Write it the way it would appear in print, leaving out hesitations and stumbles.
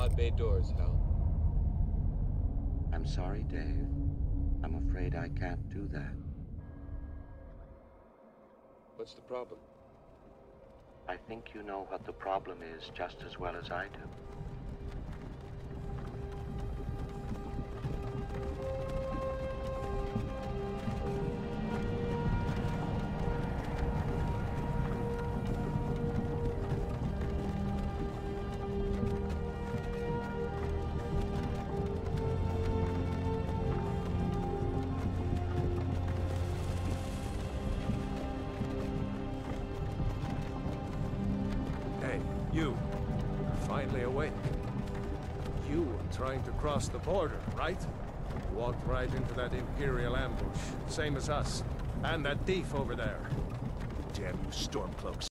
pod bay doors, Hal. I'm sorry, Dave. I'm afraid I can't do that. What's the problem? I think you know what the problem is just as well as I do. You, finally awake. You were trying to cross the border, right? Walked right into that Imperial ambush, same as us. And that thief over there. Damn you Stormcloaks.